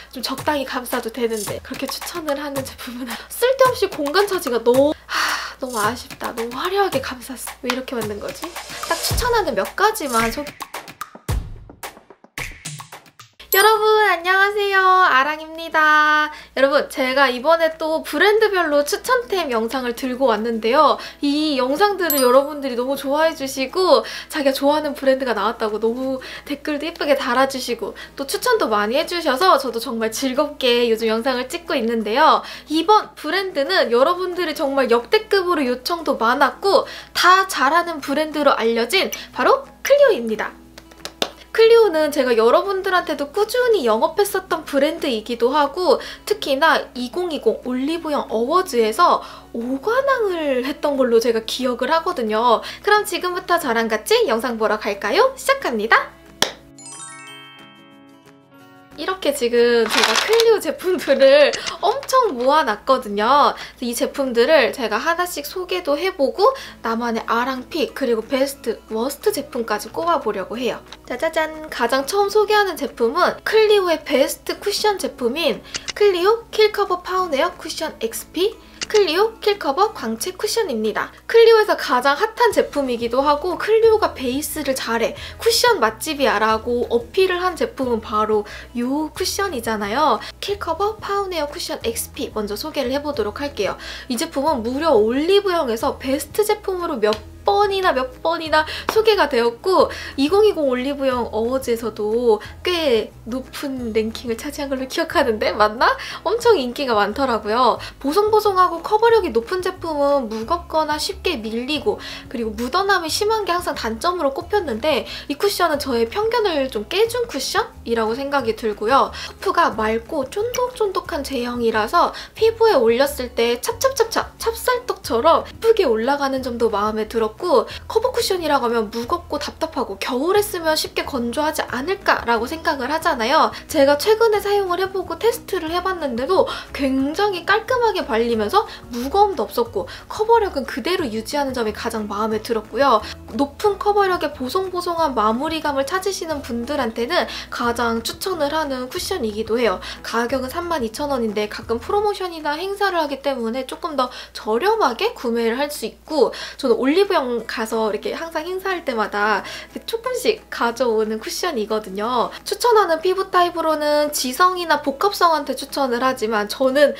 좀 적당히 감싸도 되는데 그렇게 추천을 하는 제품은 쓸데없이 공간 차지가 너무 아쉽다. 너무 화려하게 감쌌어. 왜 이렇게 만든 거지? 딱 추천하는 몇 가지만 여러분 안녕하세요, 아랑입니다. 여러분 제가 이번에 또 브랜드별로 추천템 영상을 들고 왔는데요. 이 영상들을 여러분들이 너무 좋아해 주시고 자기가 좋아하는 브랜드가 나왔다고 너무 댓글도 예쁘게 달아주시고 또 추천도 많이 해주셔서 저도 정말 즐겁게 요즘 영상을 찍고 있는데요. 이번 브랜드는 여러분들이 정말 역대급으로 요청도 많았고 다 잘하는 브랜드로 알려진 바로 클리오입니다. 클리오는 제가 여러분들한테도 꾸준히 영업했었던 브랜드이기도 하고 특히나 2020 올리브영 어워즈에서 5관왕을 했던 걸로 제가 기억을 하거든요. 그럼 지금부터 저랑 같이 영상 보러 갈까요? 시작합니다. 이렇게 지금 제가 클리오 제품들을 엄청 모아놨거든요. 이 제품들을 제가 하나씩 소개도 해보고 나만의 아랑픽 그리고 베스트, 워스트 제품까지 꼽아보려고 해요. 짜자잔! 가장 처음 소개하는 제품은 클리오의 베스트 쿠션 제품인 클리오 킬커버 파운웨어 쿠션 XP 클리오 킬커버 광채 쿠션입니다. 클리오에서 가장 핫한 제품이기도 하고 클리오가 베이스를 잘해, 쿠션 맛집이야 라고 어필을 한 제품은 바로 이 쿠션이잖아요. 킬커버 파운웨어 쿠션 XP 먼저 소개를 해보도록 할게요. 이 제품은 무려 올리브영에서 베스트 제품으로 몇 번이나 소개가 되었고 2020 올리브영 어워즈에서도 꽤 높은 랭킹을 차지한 걸로 기억하는데 맞나? 엄청 인기가 많더라고요. 보송보송하고 커버력이 높은 제품은 무겁거나 쉽게 밀리고 그리고 묻어남이 심한 게 항상 단점으로 꼽혔는데 이 쿠션은 저의 편견을 좀 깨준 쿠션이라고 생각이 들고요. 퍼프가 맑고 쫀득쫀득한 제형이라서 피부에 올렸을 때 찹쌀떡처럼 예쁘게 올라가는 점도 마음에 들었고 커버 쿠션이라고 하면 무겁고 답답하고 겨울에 쓰면 쉽게 건조하지 않을까라고 생각을 하잖아요. 제가 최근에 사용을 해보고 테스트를 해봤는데도 굉장히 깔끔하게 발리면서 무거움도 없었고 커버력은 그대로 유지하는 점이 가장 마음에 들었고요. 높은 커버력의 보송보송한 마무리감을 찾으시는 분들한테는 가장 추천을 하는 쿠션이기도 해요. 가격은 32,000원인데 가끔 프로모션이나 행사를 하기 때문에 조금 더 저렴하게 구매를 할 수 있고 저는 올리브영 가서 이렇게 항상 행사할 때마다 조금씩 가져오는 쿠션이거든요. 추천하는 피부 타입으로는 지성이나 복합성한테 추천을 하지만 저는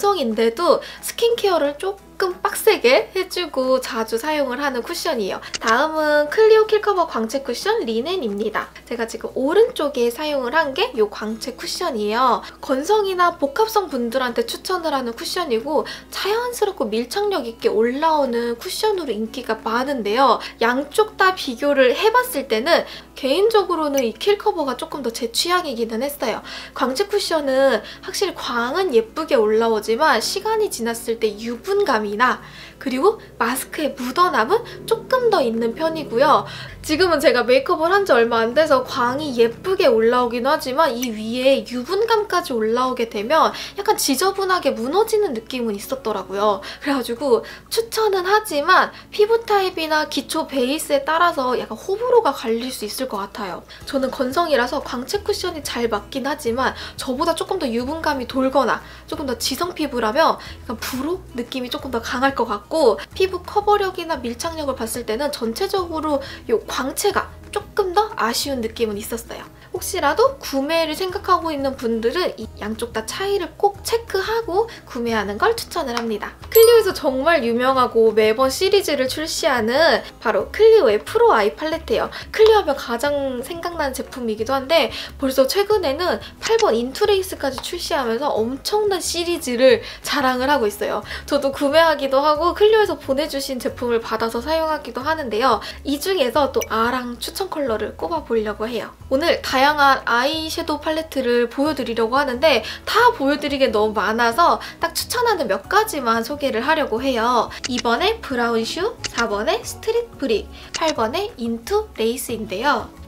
건성인데도 스킨케어를 조금 빡세게 해주고 자주 사용을 하는 쿠션이에요. 다음은 클리오 킬커버 광채 쿠션 리넨입니다. 제가 지금 오른쪽에 사용을 한 게 이 광채 쿠션이에요. 건성이나 복합성 분들한테 추천을 하는 쿠션이고 자연스럽고 밀착력 있게 올라오는 쿠션으로 인기가 많은데요. 양쪽 다 비교를 해봤을 때는 개인적으로는 이 킬커버가 조금 더 제 취향이기는 했어요. 광채 쿠션은 확실히 광은 예쁘게 올라오지만 시간이 지났을 때 유분감이나 그리고 마스크의 묻어남은 조금 더 있는 편이고요. 지금은 제가 메이크업을 한 지 얼마 안 돼서 광이 예쁘게 올라오긴 하지만 이 위에 유분감까지 올라오게 되면 약간 지저분하게 무너지는 느낌은 있었더라고요. 그래가지고 추천은 하지만 피부 타입이나 기초 베이스에 따라서 약간 호불호가 갈릴 수 있을 것 같아요. 저는 건성이라서 광채 쿠션이 잘 맞긴 하지만 저보다 조금 더 유분감이 돌거나 조금 더 지성 피부라면 약간 브로 느낌이 조금 더 강할 것 같고 피부 커버력이나 밀착력을 봤을 때는 전체적으로 이 광채가 조금 더 아쉬운 느낌은 있었어요. 혹시라도 구매를 생각하고 있는 분들은 이 양쪽 다 차이를 꼭 체크하고 구매하는 걸 추천을 합니다. 클리오에서 정말 유명하고 매번 시리즈를 출시하는 바로 클리오의 프로 아이 팔레트예요. 클리오하면 가장 생각나는 제품이기도 한데 벌써 최근에는 8번 인투레이스까지 출시하면서 엄청난 시리즈를 자랑을 하고 있어요. 저도 구매하기도 하고 클리오에서 보내주신 제품을 받아서 사용하기도 하는데요. 이 중에서 또 아랑 추천 컬러를 꼽아보려고 해요. 오늘 다양한 아이섀도우 팔레트를 보여드리려고 하는데 다 보여드리기엔 너무 많아서 딱 추천하는 몇 가지만 소개를 하려고 해요. 2번에 브라운 슈, 4번에 스트릿 브릭, 8번에 인투 레이스인데요.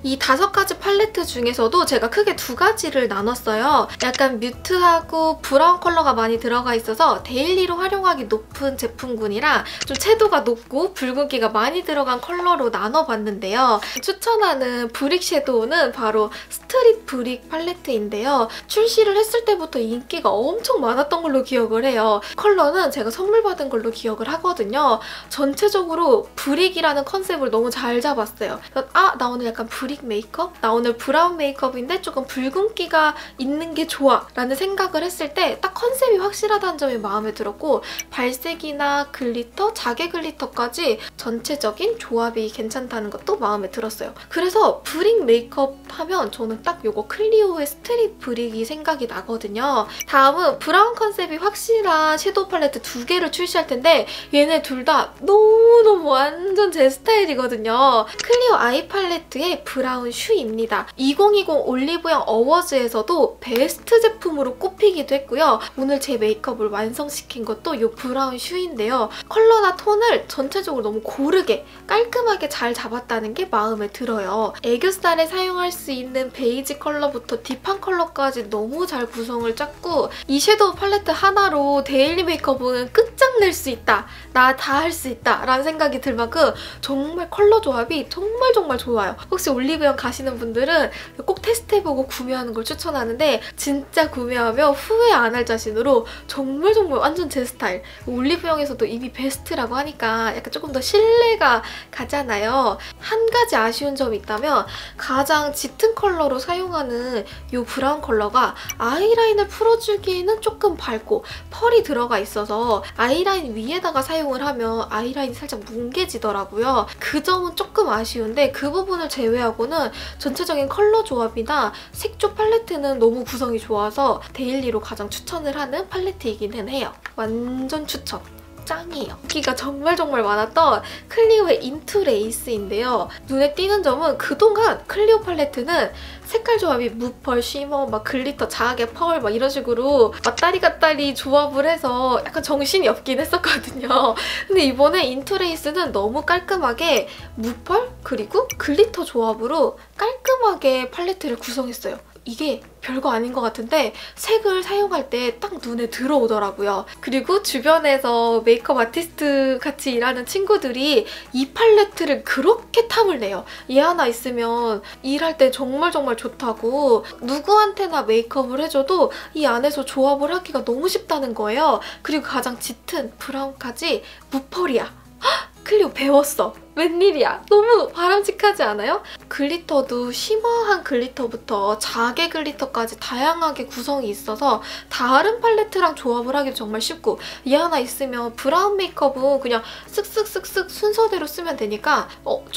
이 5가지 팔레트 중에서도 제가 크게 2가지를 나눴어요. 약간 뮤트하고 브라운 컬러가 많이 들어가 있어서 데일리로 활용하기 높은 제품군이랑 좀 채도가 높고 붉은기가 많이 들어간 컬러로 나눠봤는데요. 추천하는 브릭 섀도우는 바로 스트릿 브릭 팔레트인데요. 출시를 했을 때부터 인기가 엄청 많았던 걸로 기억을 해요. 컬러는 제가 선물 받은 걸로 기억을 하거든요. 전체적으로 브릭이라는 컨셉을 너무 잘 잡았어요. 아, 나 오늘 약간 브릭 메이크업? 나 오늘 브라운 메이크업인데 조금 붉은기가 있는 게 좋아 라는 생각을 했을 때 딱 컨셉이 확실하다는 점이 마음에 들었고 발색이나 글리터, 자개 글리터까지 전체적인 조합이 괜찮다는 것도 마음에 들었어요. 그래서 브릭 메이크업 하면 저는 딱 요거 클리오의 스트릿 브릭이 생각이 나거든요. 다음은 브라운 컨셉이 확실한 섀도우 팔레트 2개를 출시할 텐데 얘네 둘 다 너무너무 완전 제 스타일이거든요. 클리오 아이 팔레트의 브라운 슈입니다. 2020 올리브영 어워즈에서도 베스트 제품으로 꼽히기도 했고요. 오늘 제 메이크업을 완성시킨 것도 이 브라운 슈인데요. 컬러나 톤을 전체적으로 너무 고르게 깔끔하게 잘 잡았다는 게 마음에 들어요. 애교살에 사용할 수 있는 베이지 컬러부터 딥한 컬러까지 너무 잘 구성을 짰고 이 섀도우 팔레트 하나로 데일리 메이크업은 끝장낼 수 있다. 나 다 할 수 있다 라는 생각이 들 만큼 정말 컬러 조합이 정말 좋아요. 혹시 올리브영 가시는 분들은 꼭 테스트해보고 구매하는 걸 추천하는데 진짜 구매하면 후회 안 할 자신으로 정말 완전 제 스타일. 올리브영에서도 이미 베스트라고 하니까 약간 조금 더 신뢰가 가잖아요. 한 가지 아쉬운 점이 있다면 가장 짙은 컬러로 사용하는 이 브라운 컬러가 아이라인을 풀어주기에는 조금 밝고 펄이 들어가 있어서 아이라인 위에다가 사용을 하면 아이라인이 살짝 뭉개지더라고요. 그 점은 조금 아쉬운데 그 부분을 제외하고는 전체적인 컬러 조합이나 색조 팔레트는 너무 구성이 좋아서 데일리로 가장 추천을 하는 팔레트이기는 해요. 완전 추천! 짱이에요. 인기가 정말 많았던 클리오의 인투 레이스인데요. 눈에 띄는 점은 그동안 클리오 팔레트는 색깔 조합이 무펄, 쉬머, 막 글리터, 자개, 펄 막 이런 식으로 왔다리 갔다리 조합을 해서 약간 정신이 없긴 했었거든요. 근데 이번에 인투 레이스는 너무 깔끔하게 무펄 그리고 글리터 조합으로 깔끔하게 팔레트를 구성했어요. 이게 별거 아닌 것 같은데 색을 사용할 때 딱 눈에 들어오더라고요. 그리고 주변에서 메이크업 아티스트 같이 일하는 친구들이 이 팔레트를 그렇게 탐을 내요. 얘 하나 있으면 일할 때 정말 좋다고 누구한테나 메이크업을 해줘도 이 안에서 조합을 하기가 너무 쉽다는 거예요. 그리고 가장 짙은 브라운까지 무펄이야. 헉! 클리오 배웠어. 웬일이야. 너무 바람직하지 않아요? 글리터도 쉬머한 글리터부터 자개 글리터까지 다양하게 구성이 있어서 다른 팔레트랑 조합을 하기도 정말 쉽고 얘 하나 있으면 브라운 메이크업은 그냥 쓱쓱쓱쓱 순서대로 쓰면 되니까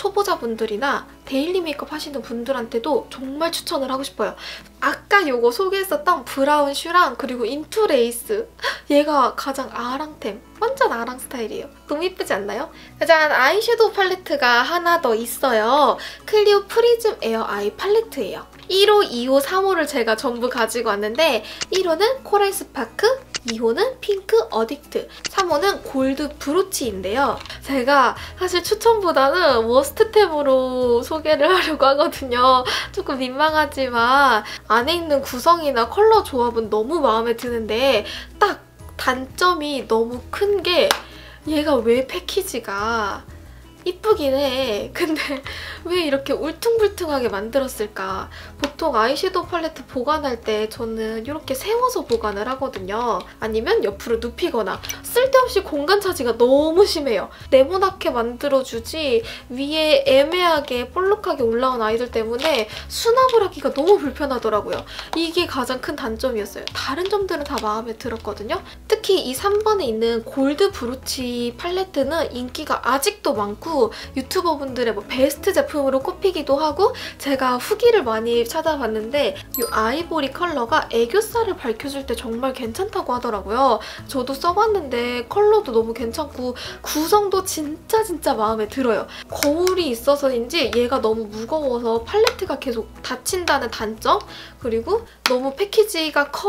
초보자분들이나 데일리 메이크업 하시는 분들한테도 정말 추천을 하고 싶어요. 아까 요거 소개했었던 브라운 슈랑 그리고 인투 레이스 얘가 가장 아랑템 완전 아랑 스타일이에요. 너무 이쁘지 않나요? 짜잔! 아이섀도우 팔레트가 하나 더 있어요. 클리오 프리즘 에어 아이 팔레트예요. 1호, 2호, 3호를 제가 전부 가지고 왔는데 1호는 코랄 스파크, 2호는 핑크 어딕트, 3호는 골드 브로치인데요. 제가 사실 추천보다는 워스트템으로 소개를 하려고 하거든요. 조금 민망하지만 안에 있는 구성이나 컬러 조합은 너무 마음에 드는데 딱 단점이 너무 큰 게 얘가 왜 패키지가 이쁘긴 해. 근데 왜 이렇게 울퉁불퉁하게 만들었을까? 보통 아이섀도우 팔레트 보관할 때 저는 이렇게 세워서 보관을 하거든요. 아니면 옆으로 눕히거나 쓸데없이 공간 차지가 너무 심해요. 네모나게 만들어주지 위에 애매하게 볼록하게 올라온 아이들 때문에 수납을 하기가 너무 불편하더라고요. 이게 가장 큰 단점이었어요. 다른 점들은 다 마음에 들었거든요. 특히 이 3번에 있는 골드 브로치 팔레트는 인기가 아직도 많고 유튜버분들의 베스트 제품으로 꼽히기도 하고 제가 후기를 많이 찾아봤는데 이 아이보리 컬러가 애교살을 밝혀줄 때 정말 괜찮다고 하더라고요. 저도 써봤는데 컬러도 너무 괜찮고 구성도 진짜 마음에 들어요. 거울이 있어서인지 얘가 너무 무거워서 팔레트가 계속 닫힌다는 단점 그리고 너무 패키지가 커서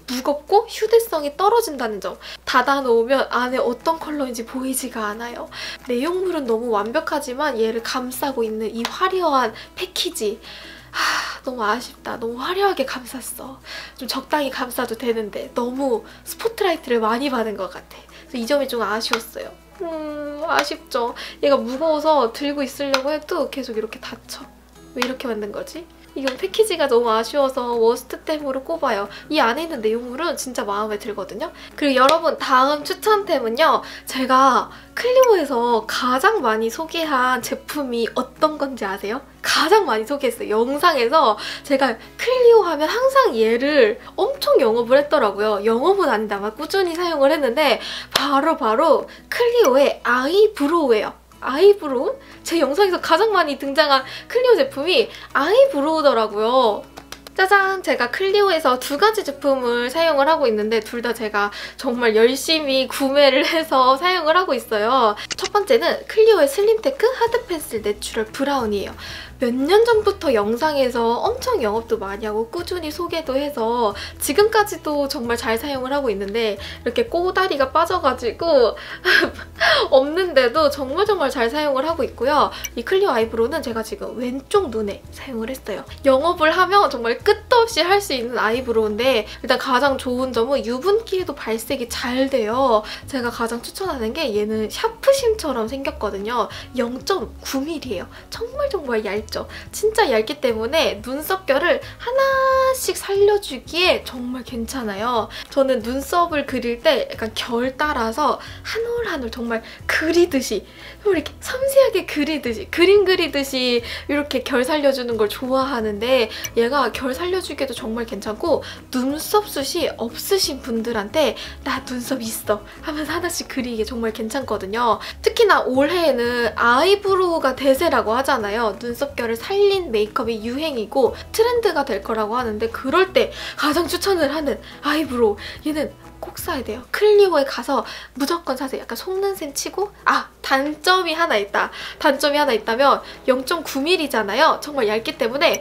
무겁고 휴대성이 떨어진다는 점. 닫아놓으면 안에 어떤 컬러인지 보이지가 않아요. 내용물은 너무 완벽하지만 얘를 감싸고 있는 이 화려한 패키지. 너무 아쉽다. 너무 화려하게 감쌌어. 좀 적당히 감싸도 되는데 너무 스포트라이트를 많이 받은 것 같아. 그래서 이 점이 좀 아쉬웠어요. 아쉽죠. 얘가 무거워서 들고 있으려고 해도 계속 이렇게 다쳐. 왜 이렇게 만든 거지? 이건 패키지가 너무 아쉬워서 워스트템으로 꼽아요. 이 안에 있는 내용물은 진짜 마음에 들거든요. 그리고 여러분, 다음 추천템은요. 제가 클리오에서 가장 많이 소개한 제품이 어떤 건지 아세요? 가장 많이 소개했어요. 영상에서 제가 클리오 하면 항상 얘를 엄청 영업을 했더라고요. 영업은 아닌데 아마 꾸준히 사용을 했는데 바로 클리오의 아이브로우예요. 아이브로우? 제 영상에서 가장 많이 등장한 클리오 제품이 아이브로우더라고요. 짜잔! 제가 클리오에서 2가지 제품을 사용을 하고 있는데 둘 다 제가 정말 열심히 구매를 해서 사용을 하고 있어요. 첫 번째는 클리오의 슬림테크 하드 펜슬 내추럴 브라운이에요. 몇 년 전부터 영상에서 엄청 영업도 많이 하고 꾸준히 소개도 해서 지금까지도 정말 잘 사용을 하고 있는데 이렇게 꼬다리가 빠져가지고 없는데도 정말 잘 사용을 하고 있고요. 이 클리오 아이브로우는 제가 지금 왼쪽 눈에 사용을 했어요. 영업을 하면 정말 끝도 없이 할 수 있는 아이브로우인데 일단 가장 좋은 점은 유분기에도 발색이 잘 돼요. 제가 가장 추천하는 게 얘는 샤프심처럼 생겼거든요. 0.9mm예요. 정말 얇죠? 진짜 얇기 때문에 눈썹결을 하나씩 살려주기에 정말 괜찮아요. 저는 눈썹을 그릴 때 약간 결 따라서 한 올 한 올 정말 그리듯이 이렇게 섬세하게 그리듯이 그림 그리듯이 이렇게 결 살려주는 걸 좋아하는데 얘가 결 살려주기에도 정말 괜찮고 눈썹 숱이 없으신 분들한테 나 눈썹 있어 하면서 하나씩 그리기에 정말 괜찮거든요. 특히나 올해에는 아이브로우가 대세라고 하잖아요. 눈썹결을 살린 메이크업이 유행이고 트렌드가 될 거라고 하는데 그럴 때 가장 추천을 하는 아이브로우. 얘는 꼭 사야 돼요. 클리오에 가서 무조건 사세요. 약간 속는 셈 치고 단점이 하나 있다. 단점이 하나 있다면 0.9mm잖아요. 정말 얇기 때문에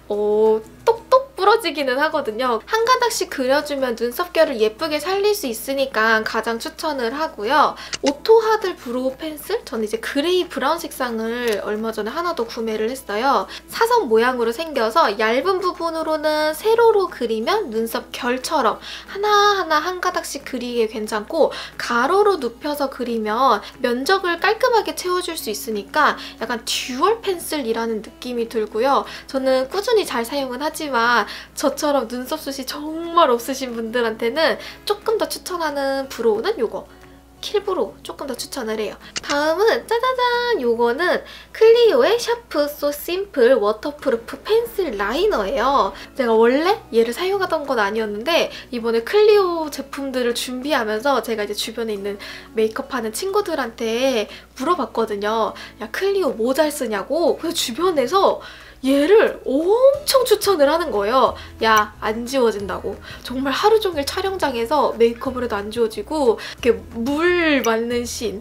똑똑 부러지기는 하거든요. 한 가닥씩 그려주면 눈썹결을 예쁘게 살릴 수 있으니까 가장 추천을 하고요. 오토 하드 브로우 펜슬? 저는 이제 그레이 브라운 색상을 얼마 전에 하나 더 구매를 했어요. 사선 모양으로 생겨서 얇은 부분으로는 세로로 그리면 눈썹 결처럼 하나하나 한 가닥씩 그리기에 괜찮고 가로로 눕혀서 그리면 면적을 깔끔하게 채워줄 수 있으니까 약간 듀얼 펜슬이라는 느낌이 들고요. 저는 꾸준히 잘 사용은 하지만 저처럼 눈썹 숱이 정말 없으신 분들한테는 조금 더 추천하는 브로우는 요거. 킬브로우 조금 더 추천을 해요. 다음은 짜자잔! 요거는 클리오의 샤프 소 심플 워터프루프 펜슬 라이너예요. 제가 원래 얘를 사용하던 건 아니었는데 이번에 클리오 제품들을 준비하면서 제가 이제 주변에 있는 메이크업하는 친구들한테 물어봤거든요. 야, 클리오 뭐 잘 쓰냐고. 그래서 주변에서 얘를 엄청 추천을 하는 거예요. 야, 안 지워진다고. 정말 하루 종일 촬영장에서 메이크업을 해도 안 지워지고 이렇게 물 맞는 씬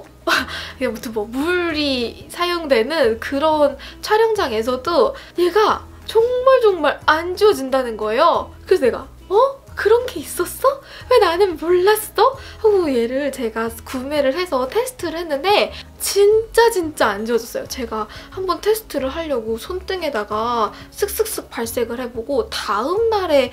아무튼 뭐 물이 사용되는 그런 촬영장에서도 얘가 정말 안 지워진다는 거예요. 그래서 내가 그런 게 있었어? 왜 나는 몰랐어? 하고 얘를 제가 구매를 해서 테스트를 했는데 진짜 안 지워졌어요. 제가 한번 테스트를 하려고 손등에다가 쓱쓱쓱 발색을 해보고 다음날에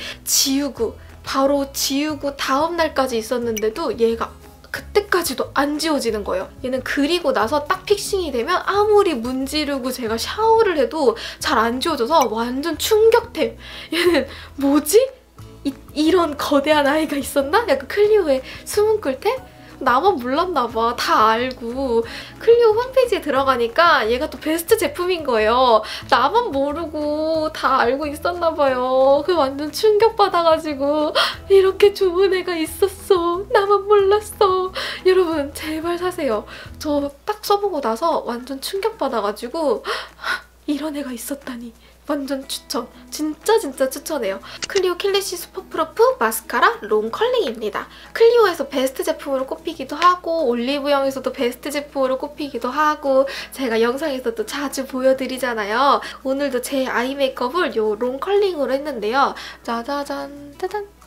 바로 지우고 다음날까지 있었는데도 얘가 그때까지도 안 지워지는 거예요. 얘는 그리고 나서 딱 픽싱이 되면 아무리 문지르고 제가 샤워를 해도 잘 안 지워져서 완전 충격템. 얘는 뭐지? 이런 거대한 아이가 있었나? 약간 클리오의 숨은 꿀템? 나만 몰랐나 봐. 다 알고. 클리오 홈페이지에 들어가니까 얘가 또 베스트 제품인 거예요. 나만 모르고 다 알고 있었나 봐요. 그 완전 충격받아가지고 이렇게 좋은 애가 있었어. 나만 몰랐어. 여러분 제발 사세요. 저 딱 써보고 나서 완전 충격받아가지고 이런 애가 있었다니. 완전 추천. 진짜 추천해요. 클리오 킬리시 슈퍼프루프 마스카라 롱 컬링입니다. 클리오에서 베스트 제품으로 꼽히기도 하고 올리브영에서도 베스트 제품으로 꼽히기도 하고 제가 영상에서도 자주 보여드리잖아요. 오늘도 제 아이 메이크업을 요 롱 컬링으로 했는데요. 짜자잔 짜잔.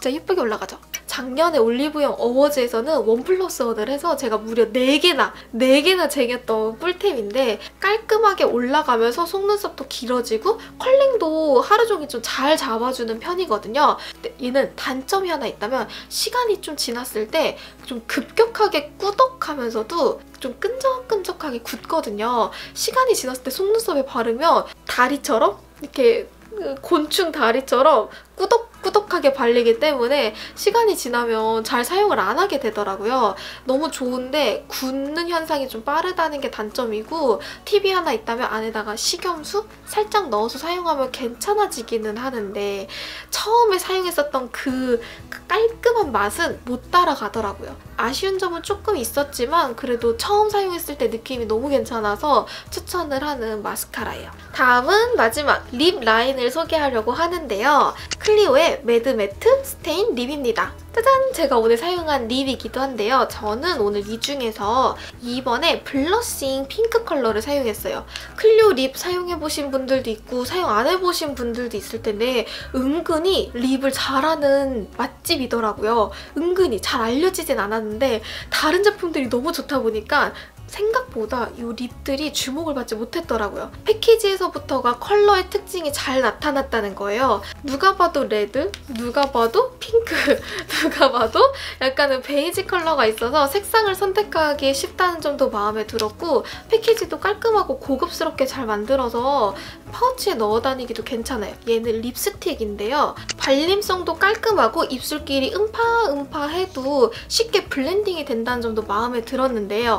진짜 예쁘게 올라가죠? 작년에 올리브영 어워즈에서는 1+1을 해서 제가 무려 4개나 쟁였던 꿀템인데 깔끔하게 올라가면서 속눈썹도 길어지고 컬링도 하루 종일 좀 잘 잡아주는 편이거든요. 근데 얘는 단점이 하나 있다면 시간이 좀 지났을 때 좀 급격하게 꾸덕하면서도 좀 끈적끈적하게 굳거든요. 시간이 지났을 때 속눈썹에 바르면 다리처럼 이렇게 곤충 다리처럼 꾸덕꾸덕하게 발리기 때문에 시간이 지나면 잘 사용을 안 하게 되더라고요. 너무 좋은데 굳는 현상이 좀 빠르다는 게 단점이고 팁이 하나 있다면 안에다가 식염수 살짝 넣어서 사용하면 괜찮아지기는 하는데 처음에 사용했었던 그 깔끔한 맛은 못 따라가더라고요. 아쉬운 점은 조금 있었지만 그래도 처음 사용했을 때 느낌이 너무 괜찮아서 추천을 하는 마스카라예요. 다음은 마지막 립 라인을 소개하려고 하는데요. 클리오의 매드 매트 스테인 립입니다. 짜잔! 제가 오늘 사용한 립이기도 한데요. 저는 오늘 이 중에서 2번에 블러싱 핑크 컬러를 사용했어요. 클리오 립 사용해보신 분들도 있고 사용 안 해보신 분들도 있을 텐데 은근히 립을 잘하는 맛집이더라고요. 은근히 잘 알려지진 않았는데 다른 제품들이 너무 좋다 보니까 생각보다 이 립들이 주목을 받지 못했더라고요. 패키지에서부터가 컬러의 특징이 잘 나타났다는 거예요. 누가 봐도 레드, 누가 봐도 핑크, 누가 봐도 약간은 베이지 컬러가 있어서 색상을 선택하기 쉽다는 점도 마음에 들었고 패키지도 깔끔하고 고급스럽게 잘 만들어서 파우치에 넣어 다니기도 괜찮아요. 얘는 립스틱인데요. 발림성도 깔끔하고 입술끼리 음파음파 해도 쉽게 블렌딩이 된다는 점도 마음에 들었는데요.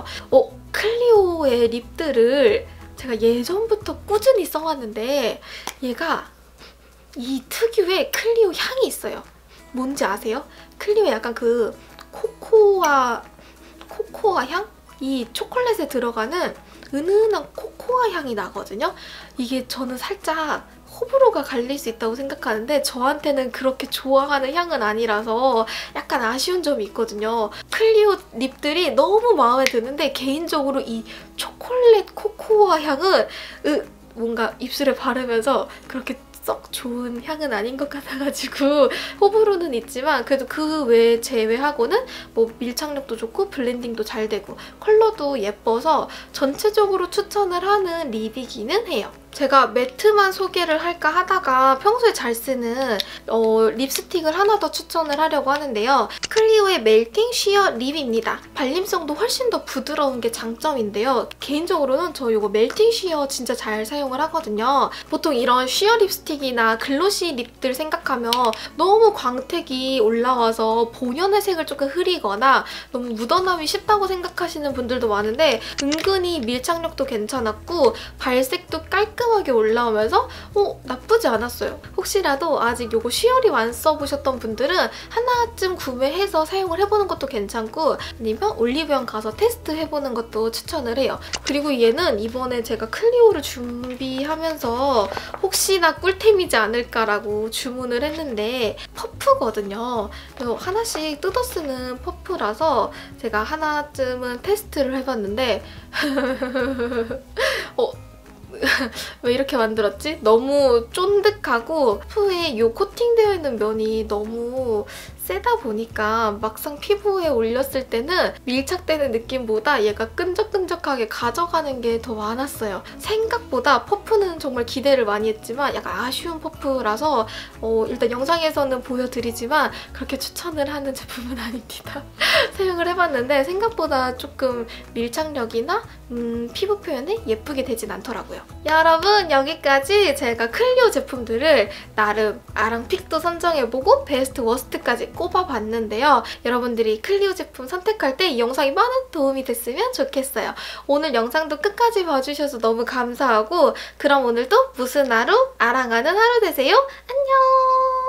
클리오의 립들을 제가 예전부터 꾸준히 써왔는데 얘가 이 특유의 클리오 향이 있어요. 뭔지 아세요? 클리오 약간 그 코코아 향? 이 초콜릿에 들어가는 은은한 코코아 향이 나거든요. 이게 저는 살짝 호불호가 갈릴 수 있다고 생각하는데 저한테는 그렇게 좋아하는 향은 아니라서 약간 아쉬운 점이 있거든요. 클리오 립들이 너무 마음에 드는데 개인적으로 이 초콜릿 코코아 향은 뭔가 입술에 바르면서 그렇게 썩 좋은 향은 아닌 것 같아가지고 호불호는 있지만 그래도 그 외 제외하고는 뭐 밀착력도 좋고 블렌딩도 잘 되고 컬러도 예뻐서 전체적으로 추천을 하는 립이기는 해요. 제가 매트만 소개를 할까 하다가 평소에 잘 쓰는 립스틱을 하나 더 추천을 하려고 하는데요. 클리오의 멜팅 쉬어 립입니다. 발림성도 훨씬 더 부드러운 게 장점인데요. 개인적으로는 저 이거 멜팅 쉬어 진짜 잘 사용을 하거든요. 보통 이런 쉬어 립스틱이나 글로시 립들 생각하면 너무 광택이 올라와서 본연의 색을 조금 흐리거나 너무 묻어남이 쉽다고 생각하시는 분들도 많은데 은근히 밀착력도 괜찮았고 발색도 깔끔하게 올라오면서 나쁘지 않았어요. 혹시라도 아직 이거 쉬어립 안 써보셨던 분들은 하나쯤 구매해서 사용을 해보는 것도 괜찮고 아니면 올리브영 가서 테스트해보는 것도 추천을 해요. 그리고 얘는 이번에 제가 클리오를 준비하면서 혹시나 꿀템이지 않을까라고 주문을 했는데 퍼프거든요. 그래서 하나씩 뜯어 쓰는 퍼프라서 제가 하나쯤은 테스트를 해봤는데 왜 이렇게 만들었지? 너무 쫀득하고 퍼프에 이 코팅되어 있는 면이 너무 세다 보니까 막상 피부에 올렸을 때는 밀착되는 느낌보다 얘가 끈적끈적하게 가져가는 게 더 많았어요. 생각보다 퍼프는 정말 기대를 많이 했지만 약간 아쉬운 퍼프라서 일단 영상에서는 보여드리지만 그렇게 추천을 하는 제품은 아닙니다. 사용을 해봤는데 생각보다 조금 밀착력이나 피부 표현이 예쁘게 되진 않더라고요. 여러분 여기까지 제가 클리오 제품들을 나름 아랑픽도 선정해보고 베스트 워스트까지 꼽아봤는데요. 여러분들이 클리오 제품 선택할 때 이 영상이 많은 도움이 됐으면 좋겠어요. 오늘 영상도 끝까지 봐주셔서 너무 감사하고 그럼 오늘도 무슨 하루? 아랑하는 하루 되세요. 안녕!